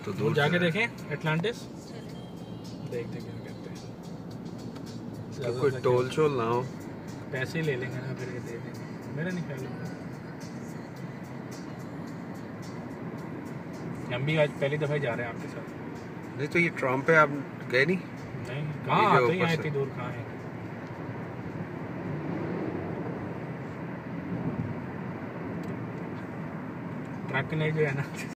तो दूर दूर जाके से देखें एटलांटिस, देखते क्या कहते हैं। तो कोई टोल शोल ना हो, पैसे ले लेंगे ना फिर ये दे देंगे, मेरा नहीं ख्याल है। हम भी आज पहली दफ़ा जा रहे हैं आपके साथ। नहीं तो ये ट्रम्प पे आप गए नहीं? नहीं कहाँ आते ही यहाँ इतनी दूर कहाँ है। ट्रक ने जो है ना